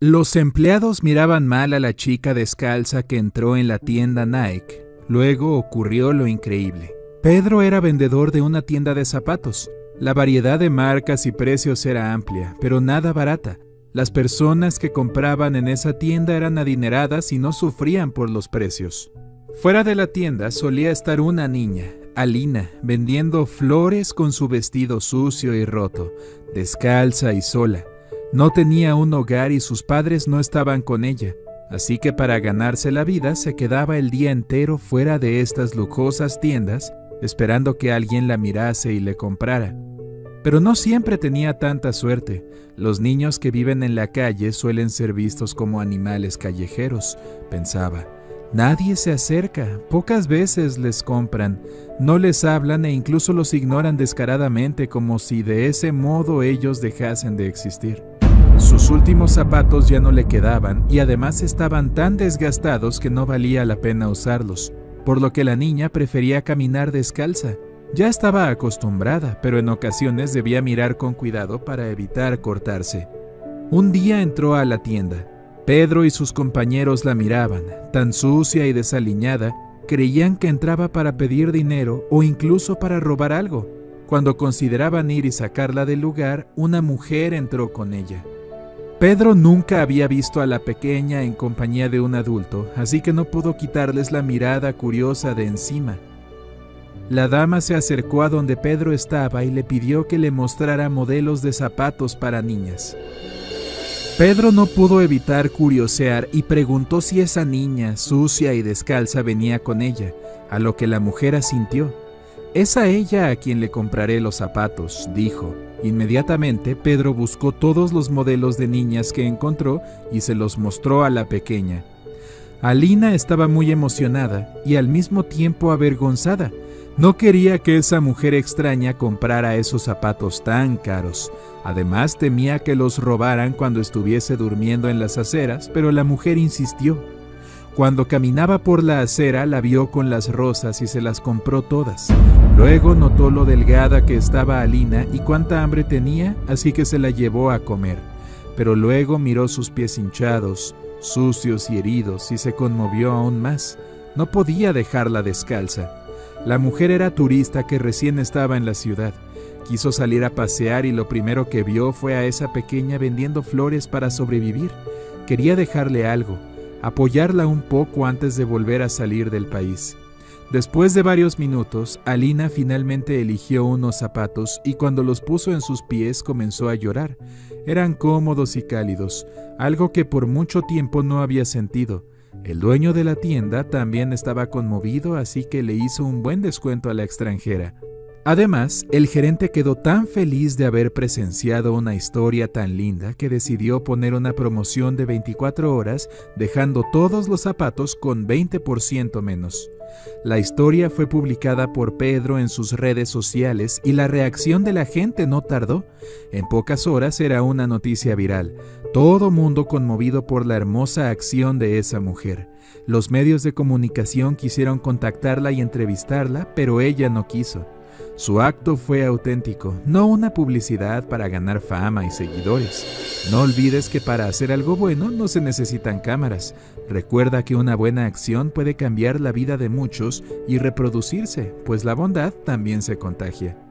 Los empleados miraban mal a la chica descalza que entró en la tienda Nike. Luego ocurrió lo increíble. Pedro era vendedor de una tienda de zapatos. La variedad de marcas y precios era amplia, pero nada barata. Las personas que compraban en esa tienda eran adineradas y no sufrían por los precios. Fuera de la tienda solía estar una niña, Alina, vendiendo flores con su vestido sucio y roto, descalza y sola. No tenía un hogar y sus padres no estaban con ella, así que para ganarse la vida se quedaba el día entero fuera de estas lujosas tiendas, esperando que alguien la mirase y le comprara. Pero no siempre tenía tanta suerte. Los niños que viven en la calle suelen ser vistos como animales callejeros, pensaba. Nadie se acerca, pocas veces les compran, no les hablan e incluso los ignoran descaradamente como si de ese modo ellos dejasen de existir. Sus últimos zapatos ya no le quedaban y además estaban tan desgastados que no valía la pena usarlos, por lo que la niña prefería caminar descalza. Ya estaba acostumbrada, pero en ocasiones debía mirar con cuidado para evitar cortarse. Un día entró a la tienda. Pedro y sus compañeros la miraban, tan sucia y desaliñada, creían que entraba para pedir dinero o incluso para robar algo. Cuando consideraban ir y sacarla del lugar, una mujer entró con ella. Pedro nunca había visto a la pequeña en compañía de un adulto, así que no pudo quitarles la mirada curiosa de encima. La dama se acercó a donde Pedro estaba y le pidió que le mostrara modelos de zapatos para niñas. Pedro no pudo evitar curiosear y preguntó si esa niña, sucia y descalza, venía con ella, a lo que la mujer asintió. «Es a ella a quien le compraré los zapatos», dijo. Inmediatamente Pedro buscó todos los modelos de niñas que encontró y se los mostró a la pequeña. Alina estaba muy emocionada y al mismo tiempo avergonzada. No quería que esa mujer extraña comprara esos zapatos tan caros. Además temía que los robaran cuando estuviese durmiendo en las aceras, pero la mujer insistió. Cuando caminaba por la acera la vio con las rosas y se las compró todas. Luego notó lo delgada que estaba Alina y cuánta hambre tenía, así que se la llevó a comer. Pero luego miró sus pies hinchados, sucios y heridos y se conmovió aún más. No podía dejarla descalza. La mujer era turista que recién estaba en la ciudad. Quiso salir a pasear y lo primero que vio fue a esa pequeña vendiendo flores para sobrevivir. Quería dejarle algo, apoyarla un poco antes de volver a salir del país. Después de varios minutos, Alina finalmente eligió unos zapatos y cuando los puso en sus pies comenzó a llorar. Eran cómodos y cálidos, algo que por mucho tiempo no había sentido. El dueño de la tienda también estaba conmovido, así que le hizo un buen descuento a la extranjera. Además, el gerente quedó tan feliz de haber presenciado una historia tan linda que decidió poner una promoción de 24 horas, dejando todos los zapatos con 20% menos. La historia fue publicada por Pedro en sus redes sociales y la reacción de la gente no tardó. En pocas horas era una noticia viral. Todo mundo conmovido por la hermosa acción de esa mujer. Los medios de comunicación quisieron contactarla y entrevistarla, pero ella no quiso. Su acto fue auténtico, no una publicidad para ganar fama y seguidores. No olvides que para hacer algo bueno no se necesitan cámaras. Recuerda que una buena acción puede cambiar la vida de muchos y reproducirse, pues la bondad también se contagia.